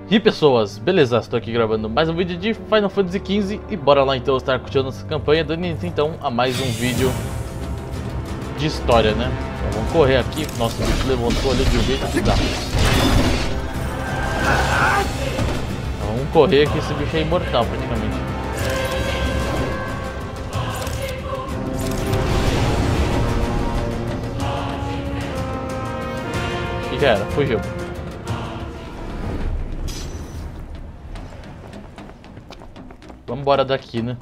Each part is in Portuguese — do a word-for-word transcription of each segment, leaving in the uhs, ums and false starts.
E pessoas, beleza, estou aqui gravando mais um vídeo de Final Fantasy quinze e bora lá então estar curtindo nossa campanha, dando início então a mais um vídeo de história, né? Então, vamos correr aqui, nossa, o bicho levantou ali de um jeito que dá. Então, vamos correr aqui, esse bicho é imortal praticamente. E já era, fugiu. Vamos embora daqui, né?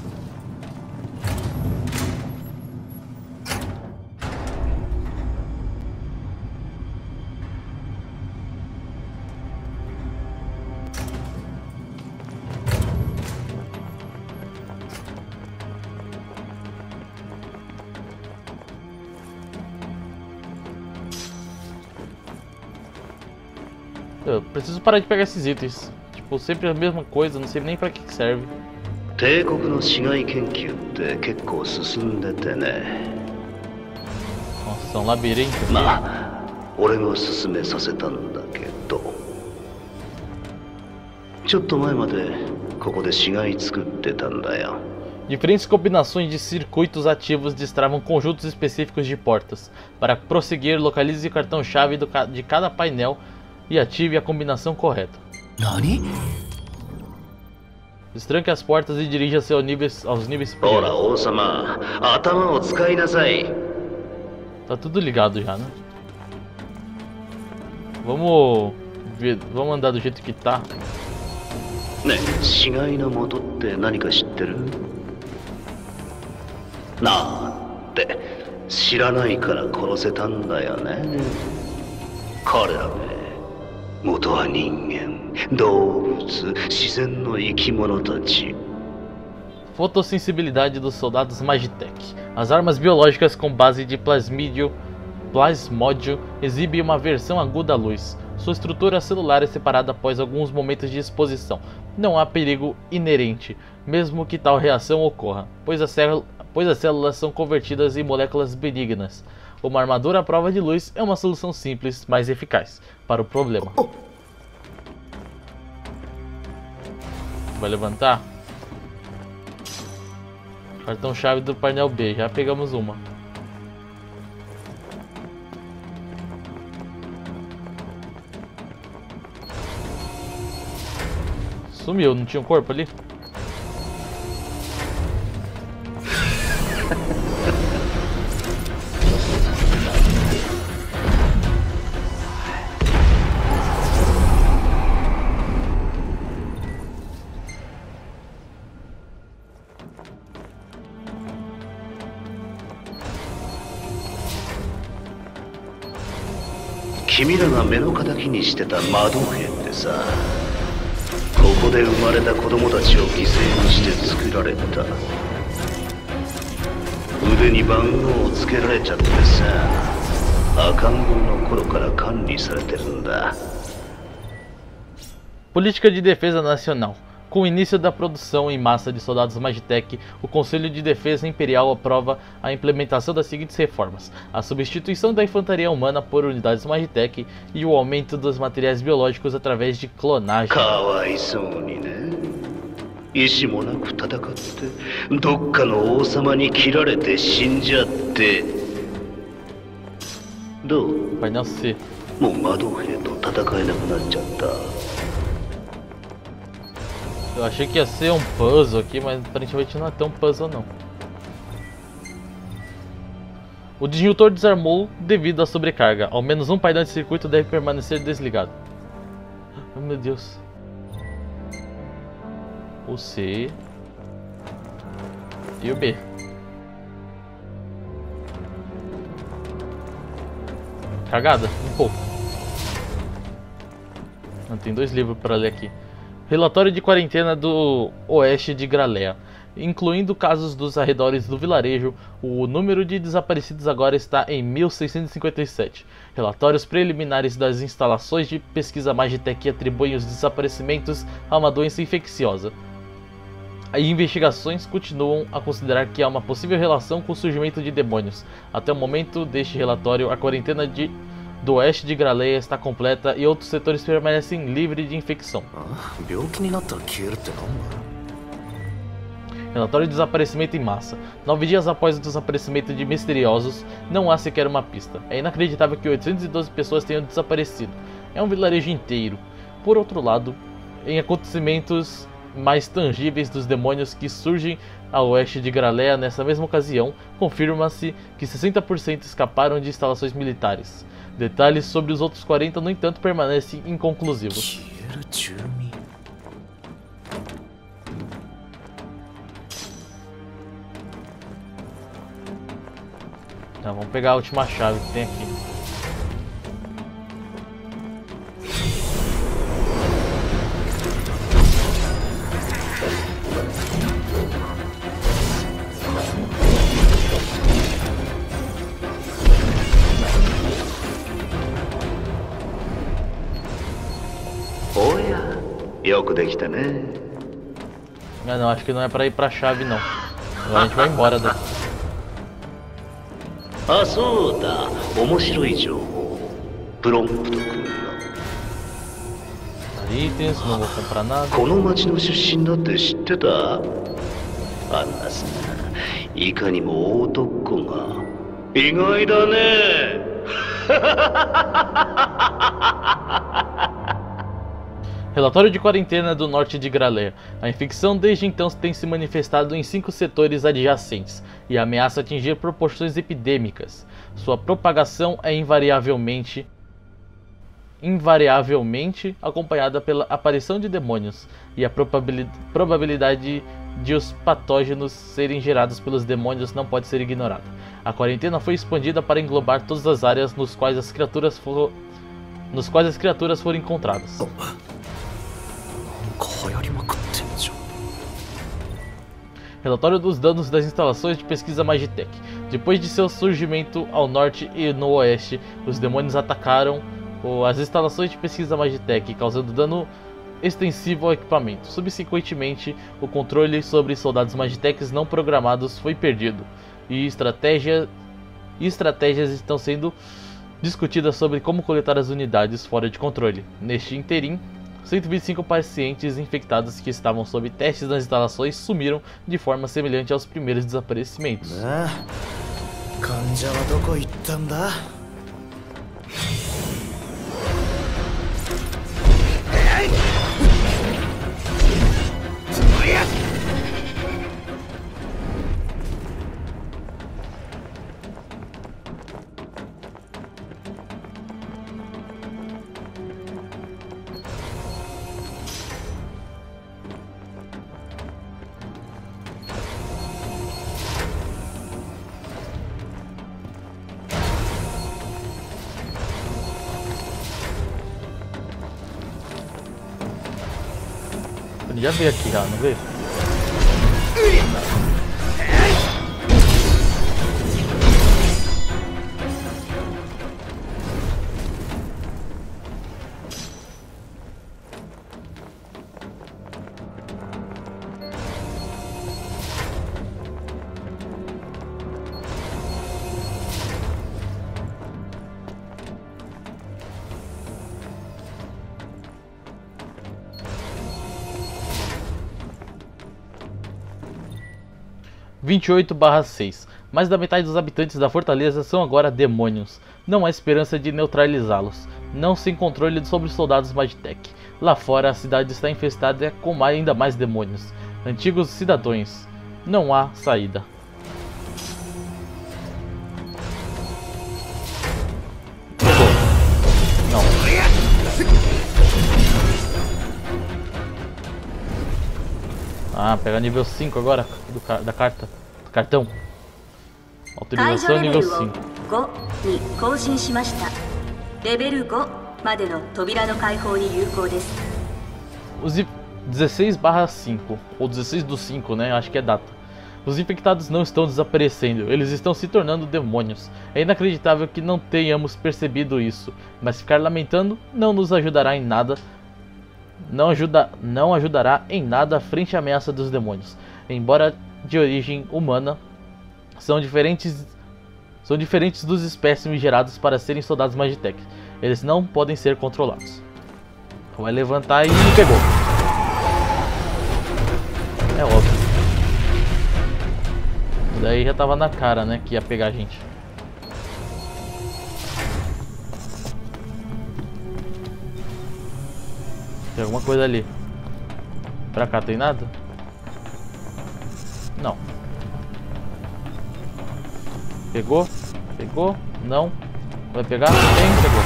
Eu preciso parar de pegar esses itens. Tipo, sempre a mesma coisa, não sei nem pra que serve. 帝国の市街研究って結構進んでてね。 Nossa, é um labirinto. まあ、俺が進めさせたんだけど。ちょっと前までここで市街作ってたんだよ。 Diferentes combinações de circuitos ativos destravam conjuntos específicos de portas. Para prosseguir, localize o cartão-chave do ca- de cada painel e ative a combinação correta. Nani? Destranque as portas e dirija-se ao níveis, aos níveis Ora, superiores. 王様、頭を使いなさい。 Tá tudo ligado já, né? Vamos ver, vamos andar do jeito que tá. ねえ、市街の元って何か知ってる？なんて知らないから殺せたんだよね。彼らめ、元は人間、動物、自然の生き物たち。 Fotossensibilidade dos soldados Magitech. As armas biológicas com base de plasmídio, plasmódio exibem uma versão aguda à luz. Sua estrutura celular é separada após alguns momentos de exposição. Não há perigo inerente, mesmo que tal reação ocorra, pois, a célula, pois as células são convertidas em moléculas benignas. Uma armadura à prova de luz é uma solução simples, mas eficaz para o problema. Vai levantar? Cartão-chave do painel B, já pegamos uma. Sumiu, não tinha um corpo ali? 君らが目の敵にしてた魔導兵ってさ、ここで生まれた子供たちを犠牲にして作られた。腕に番号をつけられちゃってさ、赤ん坊の頃から管理されてるんだ。 Política de Defesa Nacional. Com o início da produção em massa de soldados Magitech, o Conselho de Defesa Imperial aprova a implementação das seguintes reformas: a substituição da infantaria humana por unidades Magitech e o aumento dos materiais biológicos através de clonagem. かわいそうにね。意志もなく戦ってどっかの王様に切られて死んじゃって。どう？ Painel C. もう魔導兵と戦えなくなっちゃった。 Eu achei que ia ser um puzzle aqui, mas aparentemente não é tão puzzle não. O disjuntor desarmou devido à sobrecarga. Ao menos um painel de circuito deve permanecer desligado. Oh, meu Deus. O C e o B. Cagada? Um pouco. Não, tem dois livros para ler aqui. Relatório de quarentena do oeste de Gralea. Incluindo casos dos arredores do vilarejo, o número de desaparecidos agora está em mil seiscentos e cinquenta e sete. Relatórios preliminares das instalações de pesquisa Magitech atribuem os desaparecimentos a uma doença infecciosa. As investigações continuam a considerar que há uma possível relação com o surgimento de demônios. Até o momento deste relatório, a quarentena de do oeste de Graleia está completa e outros setores permanecem livres de infecção. Relatório de desaparecimento em massa. Nove dias após o desaparecimento de misteriosos, não há sequer uma pista. É inacreditável que oitocentas e doze pessoas tenham desaparecido. É um vilarejo inteiro. Por outro lado, em acontecimentos mais tangíveis dos demônios que surgem a oeste de Graleia nessa mesma ocasião, confirma-se que sessenta por cento escaparam de instalações militares. Detalhes sobre os outros quarenta, no entanto, permanecem inconclusivos. Tá, vamos pegar a última chave que tem aqui. Olha, Ah, não, acho que não é pra ir pra chave não. Agora a gente vai embora daqui. Ah,そうだ。面白い情報。プロンプト君の。 Itens, não vou comprar nada. この町の出身だって知ってた？あんなさ、いかにも男が意外だね。 Relatório de quarentena do norte de Graleia. A infecção desde então tem se manifestado em cinco setores adjacentes e ameaça atingir proporções epidêmicas. Sua propagação é invariavelmente, invariavelmente acompanhada pela aparição de demônios e a probabilidade de os patógenos serem gerados pelos demônios não pode ser ignorada. A quarentena foi expandida para englobar todas as áreas nos quais as criaturas, for... nos quais as criaturas foram encontradas. Relatório dos danos das instalações de pesquisa Magitech. Depois de seu surgimento ao norte e no oeste, os demônios atacaram as instalações de pesquisa Magitech, causando dano extensivo ao equipamento. Subsequentemente, o controle sobre soldados Magitechs não programados foi perdido, e estratégia... estratégias estão sendo discutidas sobre como coletar as unidades fora de controle. Neste interim, cento e vinte e cinco pacientes infectados que estavam sob testes nas instalações sumiram de forma semelhante aos primeiros desaparecimentos. Ele já veio aqui já, não veio? vinte e oito barra seis. Mais da metade dos habitantes da fortaleza são agora demônios. Não há esperança de neutralizá-los. Não sem controle sobre os soldados Magitech. Lá fora a cidade está infestada com ainda mais demônios. Antigos cidadãos. Não há saída. Não. Ah, pega nível cinco agora do, da carta. Do cartão. Autorização nível cinco. Os dezesseis barra cinco, ou dezesseis do cinco, né? Acho que é data. Os infectados não estão desaparecendo, eles estão se tornando demônios. É inacreditável que não tenhamos percebido isso, mas ficar lamentando não nos ajudará em nada. Não, ajuda, não ajudará em nada frente à ameaça dos demônios. Embora de origem humana, são diferentes, São diferentes dos espécimes gerados para serem soldados Magitech. Eles não podem ser controlados. Vai levantar e pegou. É óbvio. Daí já tava na cara, né, que ia pegar a gente. Tem alguma coisa ali. Pra cá tem nada? Não. Pegou? Pegou? Não. Vai pegar? Tem, pegou.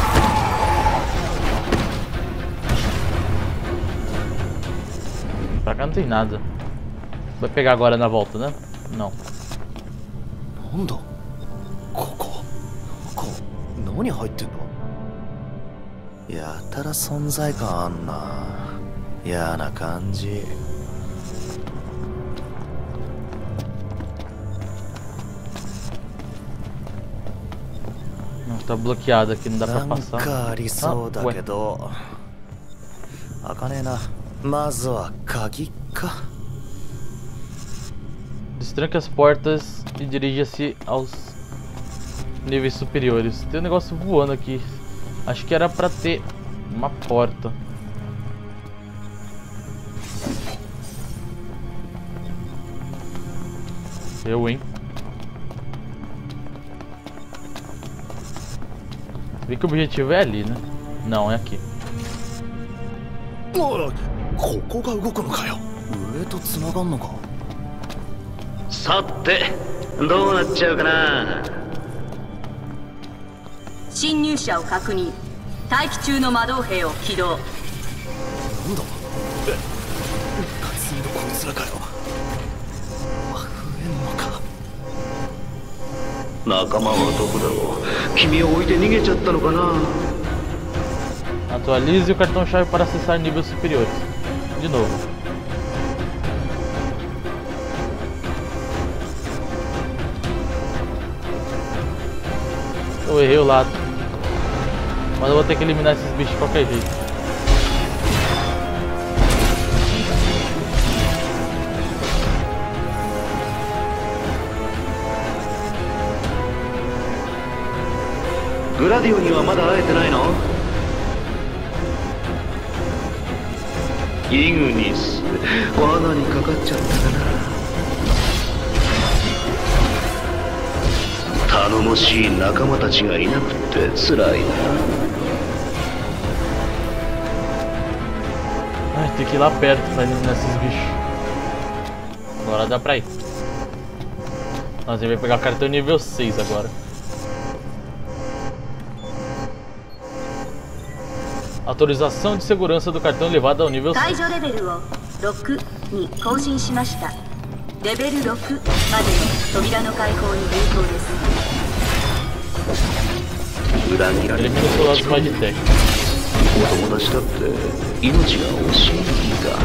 Pra cá não tem nada. Vai pegar agora na volta, né? Não. Nanda? Koko? Naka, nani入ってんだ? やたら存在感あんな。嫌な感じ。 Não, tá bloqueado aqui, não dá pra なん passar. かありそうだ Ah, けど。開かねえな。まずは鍵か。 Destranca as portas e dirija-se aos níveis superiores. Tem um negócio voando aqui. Acho que era pra ter uma porta. Eu, hein? Vi que o objetivo é ali, né? Não, é aqui. ここが動くのかよ。上と繋がんのか。 さてどうなっちゃうかな。 侵入者を確認。待機中の魔導兵を起動。 なんだ。え、活動こいつらかよ。増えんのか。 仲間はどこだろう。君を置いて逃げちゃったのかな。 Atualize o cartão-chave para acessar níveis superiores. De novo. Eu errei o lado. Mas eu vou ter que eliminar esses bichos de qualquer jeito. Gladio にはまだ会えてないの？イグニス、罠にかかっちゃったかな。頼もしい仲間たちがいなくって辛いな。 Ai, tem que ir lá perto pra eliminar esses bichos. Agora dá pra ir. Nós vai pegar o cartão nível seis agora. Autorização de segurança do cartão elevada ao nível seis. 解除レベルをろくに更新しました。レベルろくまでの扉の開放に変更です。 裏切られ Elimina os soldados Magitech. お友達だって命が惜しいんだ。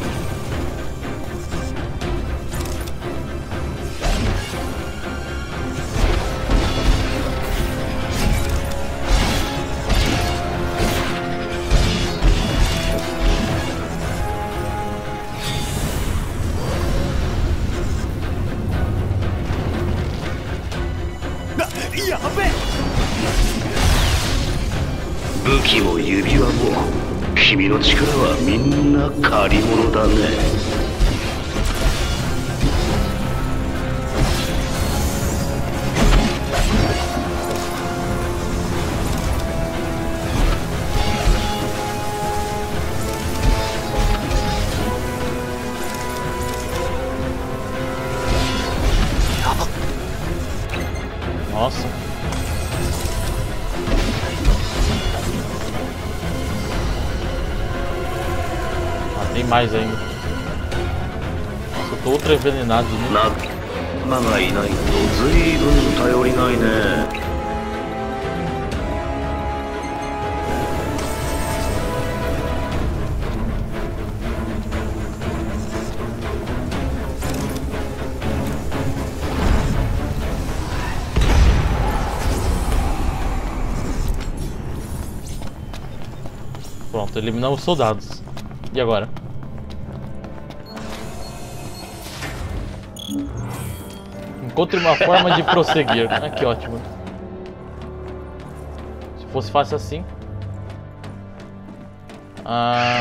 武器も指輪も君の力はみんな借り物だね。 Nossa. Tem mais ainda. Nossa, eu tô ultra envenenado, né? 仲間がいないと随分頼りないね。 Pronto, eliminamos os soldados. E agora? Encontre uma forma de prosseguir. Ah, que ótimo. Se fosse fácil assim. Ah...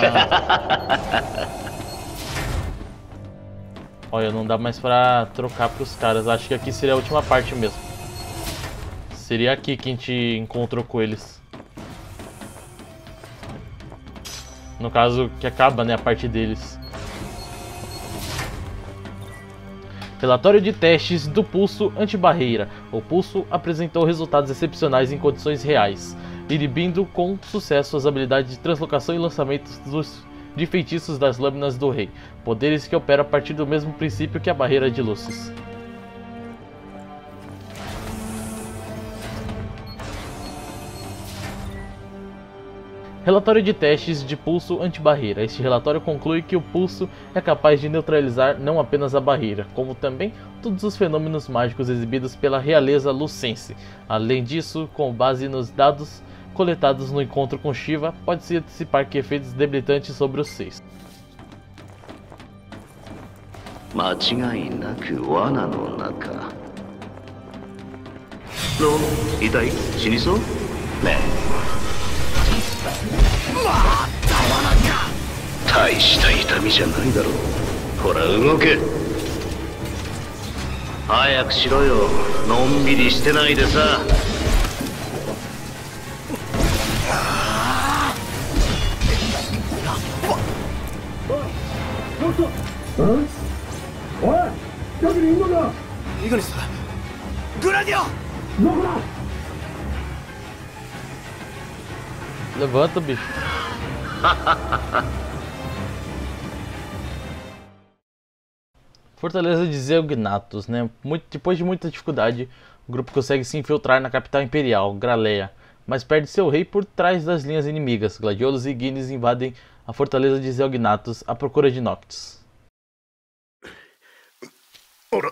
Olha, não dá mais pra trocar pros caras. Acho que aqui seria a última parte mesmo. Seria aqui que a gente encontrou com eles. No caso, que acaba, né, a parte deles. Relatório de testes do pulso antibarreira. O pulso apresentou resultados excepcionais em condições reais, inibindo com sucesso as habilidades de translocação e lançamento dos, de feitiços das lâminas do rei. Poderes que operam a partir do mesmo princípio que a barreira de luzes. Relatório de testes de pulso antibarreira. Este relatório conclui que o pulso é capaz de neutralizar não apenas a barreira, como também todos os fenômenos mágicos exibidos pela realeza lucense. Além disso, com base nos dados coletados no encontro com Shiva, pode-se antecipar que efeitos debilitantes sobre os seis. 間違いなく罠の中。どう？痛い？死にそう？ねえ。大した痛みじゃないだろう。ほら動け。早くしろよ。のんびりしてないでさ。 おい、近くにいんのか。 イグニス、グラディオ。 どこだ。 Levanta, bicho. Fortaleza de Zeugnatus, né? Muito, depois de muita dificuldade, o grupo consegue se infiltrar na capital imperial, Graleia, mas perde seu rei por trás das linhas inimigas. Gladiolos e Guinness invadem a fortaleza de Zeugnatus à procura de Noctis. Ora.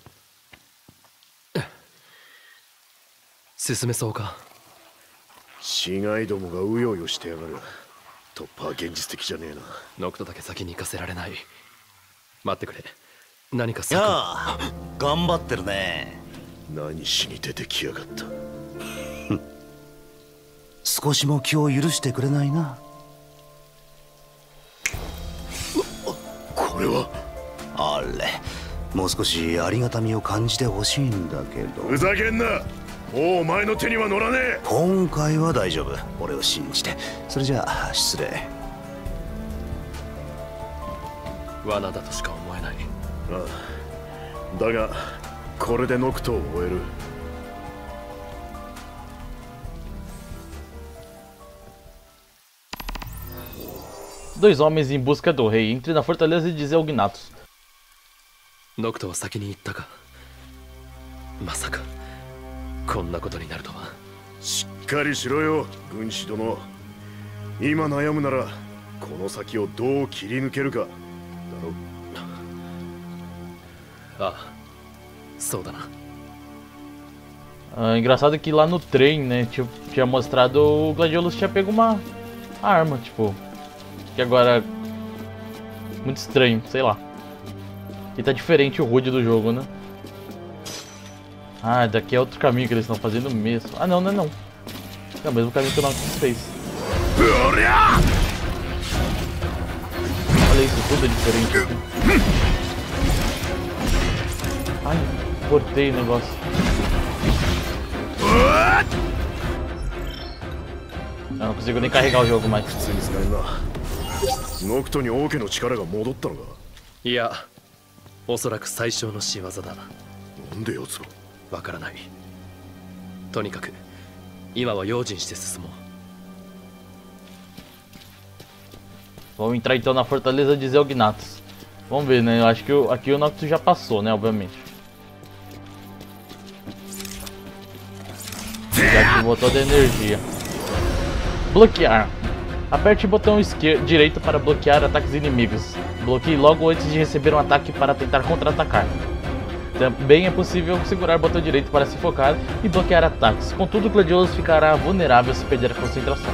進めそうか。 死骸どもがうようよしてやがる。突破は現実的じゃねえな。 ノクトだけ先に行かせられない。待ってくれ。何か策。 やあ、頑張ってるね。 何しに出てきやがった。 少しも気を許してくれないな。 これは。 あれ、もう少しありがたみを感じてほしいんだけど。 ふざけんな。もうお前の手には乗らねえ。 今回は大丈夫。俺を信じて。それじゃあ失礼。 罠だとしか思えない。 ああ、だがこれでノクトを終える。 Dois homens em busca do rei. Entre na fortaleza de Zeugnatus. ノクトは先に行ったか。まさか。 こんなことになるとは。 しっかりしろよ、軍師殿。今悩むならこの先をどう切り抜けるかだろ。 ああ、そうだな。 Ah, engraçado que lá no trem, né, tinha, tinha mostrado o Gladiolus tinha pego uma arma, tipo, que agora muito estranho, sei lá. E tá diferente o H U D do jogo, né? Ah, daqui é outro caminho que eles estão fazendo mesmo. Ah, não, não é não. É o mesmo caminho que o Noctis fez. Olha isso, tudo é diferente. Ai, cortei o negócio. Eu não consigo nem carregar o jogo mais. ノクトに王家の力が戻ったのか。 いや、おそらく最小の仕業だ。 なんで奴が。 わからない。とにかく今は用心して進もう。 Vamos entrar então na fortaleza de Zeugnatus. Vamos ver, né? Eu acho que o, aqui o Noctis já passou, né? Obviamente. Já ativou toda a energia. Bloquear. Aperte o botão esquerdo, direito para bloquear ataques inimigos. Bloqueie logo antes de receber um ataque para tentar contra-atacar. Também é possível segurar o botão direito para se focar e bloquear ataques. Contudo, o Gladiolus ficará vulnerável se perder a concentração.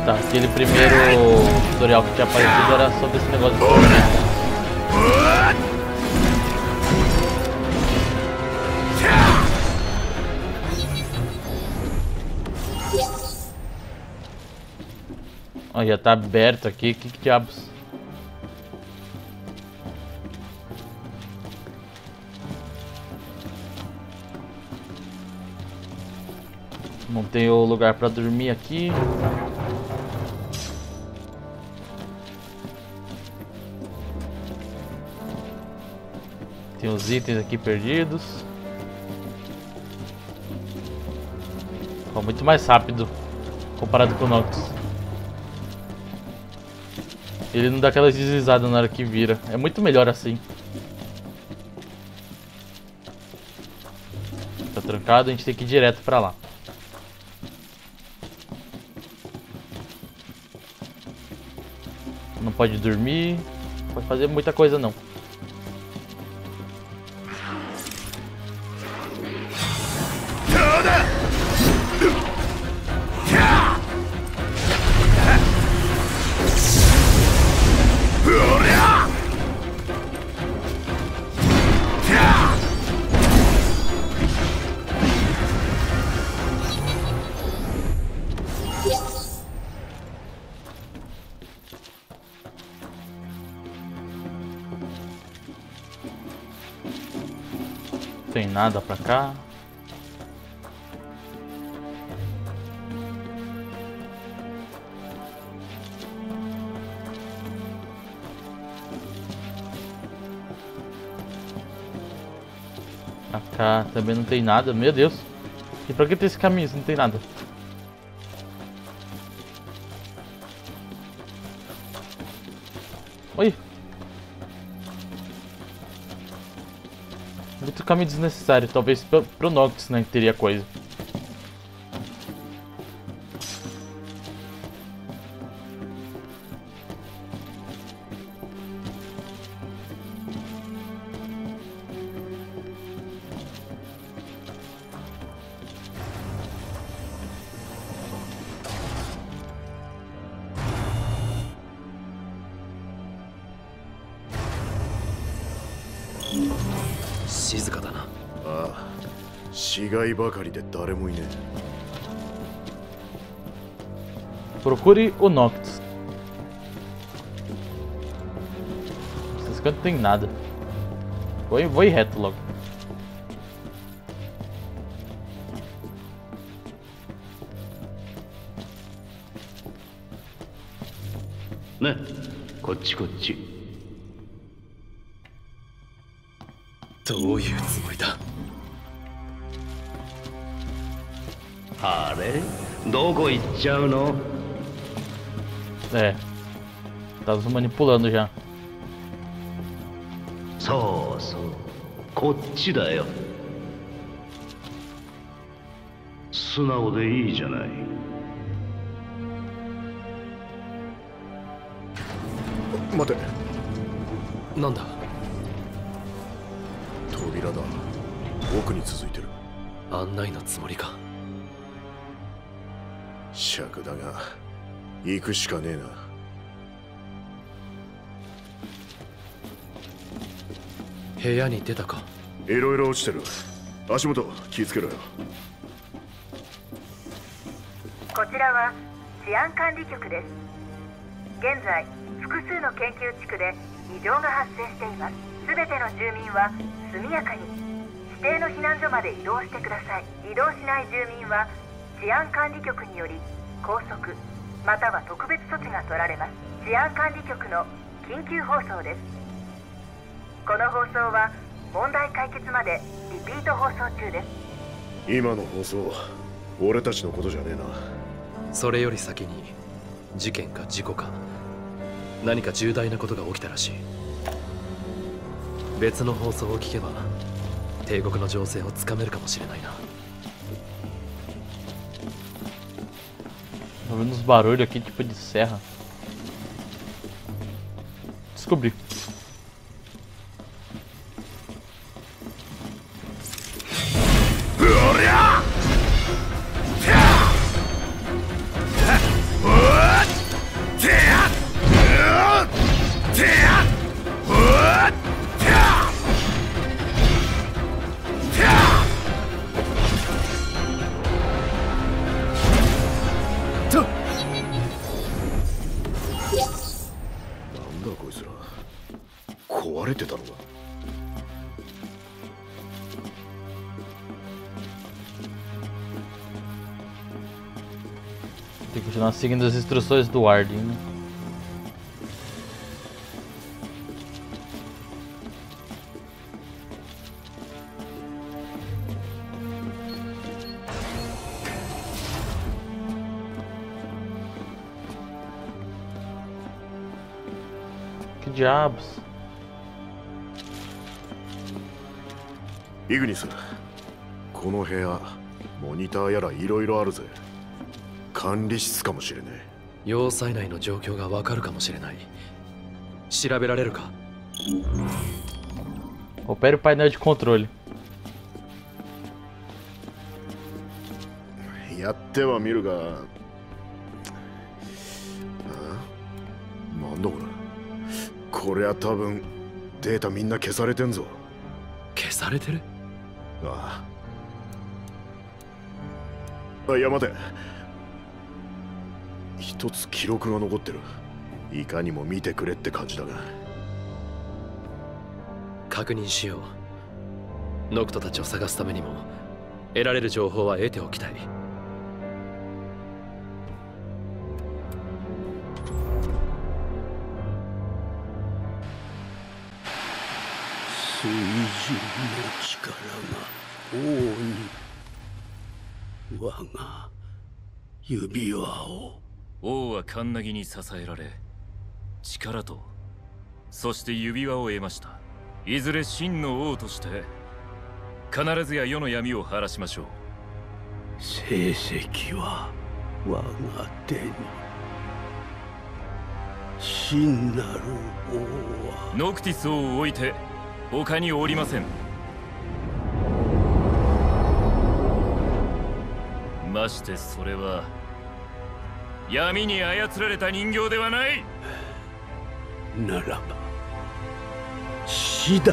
Tá, aquele primeiro tutorial que tinha aparecido era sobre esse negócio de tormenta. Ó, já tá aberto aqui, que, que diabos? Não tem o lugar pra dormir aqui. Tem os itens aqui perdidos. Ó, muito mais rápido comparado com o Noctis. Ele não dá aquelas deslizadas na hora que vira. É muito melhor assim. Tá trancado, a gente tem que ir direto pra lá. Não pode dormir. Não pode fazer muita coisa não. Não tem nada pra cá. Pra cá também não tem nada, meu Deus. E pra que tem esse caminho se não tem nada? Oi! Muito caminho desnecessário, talvez pro, pro Noctis, né, que teria coisa. Ah, 死骸ばかりで誰もいねえ。 Procure o Noctis. Nesse canto não tem nada. Vou, vou ir reto logo. Né? こっちこっち。 どういうつもりだ。 あれ？どこ行っちゃうの？ É. Tá nos manipulando já. そうそう。こっちだよ。素直でいいじゃない。 待て。 なんだ。 扉だ。奥に続いてる。 案内のつもりか。 尺だが行くしかねえな。 部屋に出たか。 いろいろ落ちてる。足元気をつけろよ。 こちらは治安管理局です。現在複数の研究地区で異常が発生しています。すべての住民は速やかに指定の避難所まで移動してください。移動しない住民は治安管理局により拘束または特別措置が取られます。治安管理局の緊急放送です。この放送は問題解決までリピート放送中です。 今の放送俺たちのことじゃねえな。 それより先に事件か事故か何か重大なことが起きたらしい。別の放送を聞けば帝国の情勢をつかめるかもしれないな。 Tô vendo uns barulhos aqui, tipo de serra. Descobri. Tem que continuar seguindo as instruções do Arden, né? Que diabos? イグニス、この部屋モニターやらいろいろあるぜ。管理室かもしれねえ。 要塞内の状況がわかるかもしれない。調べられるか？ Opere o painel de controle. やってはみるが、あ、なんだこれ。こりゃ多分データみんな消されてんぞ。 消されてる？ ああ。あ、いや待て。一つ記録が残ってる。いかにも見てくれって感じだが。 確認しよう。ノクトたちを探すためにも得られる情報は得ておきたい。 水準の力が王に我が指輪を。 王はカンナギに支えられ力とそして指輪を得ました。いずれ真の王として必ずや世の闇を晴らしましょう。 成績は我が手に。真なる王はノクティス王を置いて他におりません。ましてそれは闇に操られた人形ではない。 ならば死だ。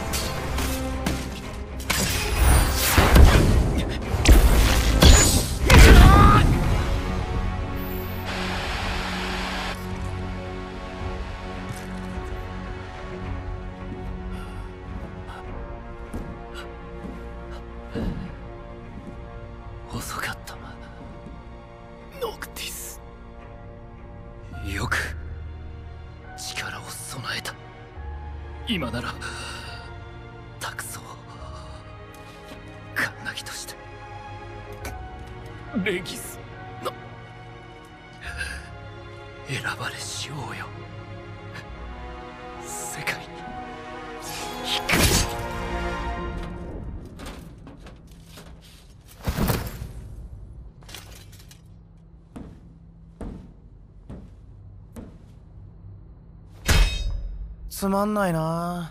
遅かったノクティス。よく力を備えた。今なら託そう。カンナギとしてレギスの選ばれし王よ。世界に光。 つまんないな。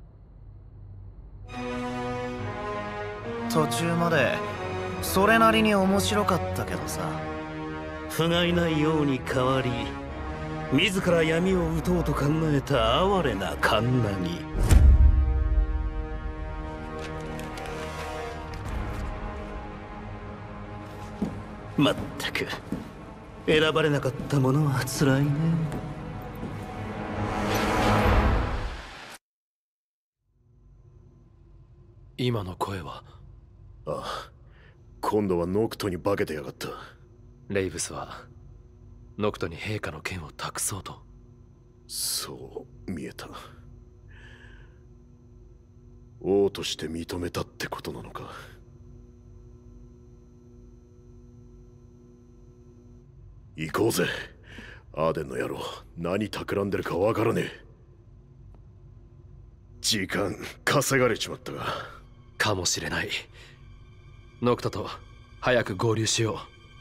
途中までそれなりに面白かったけどさ。 不甲斐ないように変わり自ら闇を打とうと考えた哀れなカンナギ。まったく選ばれなかったものはつらいね。 今の声は？ ああ、今度はノクトに化けてやがった。 レイブスはノクトに陛下の剣を託そうと。 そう見えた。王として認めたってことなのか。行こうぜ。アーデンの野郎、何企んでるかわからねえ。時間稼がれちまったが。 かもしれない。ノクトと早く合流しよ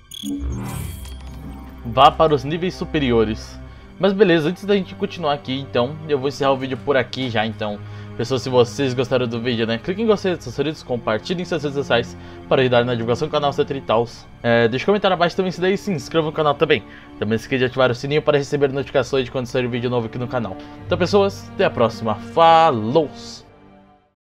う。Vá para os níveis superiores. Mas beleza, antes da gente continuar aqui, então, eu vou encerrar o vídeo por aqui já, então. Pessoal, se vocês gostaram do vídeo, né, cliquem em gostei dos seus favoritos, compartilhem em suas redes sociais para ajudar na divulgação do canal, etc e tal. É, deixa um comentário abaixo também se daí, se inscreva no canal também. Também não esqueça de ativar o sininho para receber notificações de quando sair um vídeo novo aqui no canal. Então, pessoas, até a próxima. Falou!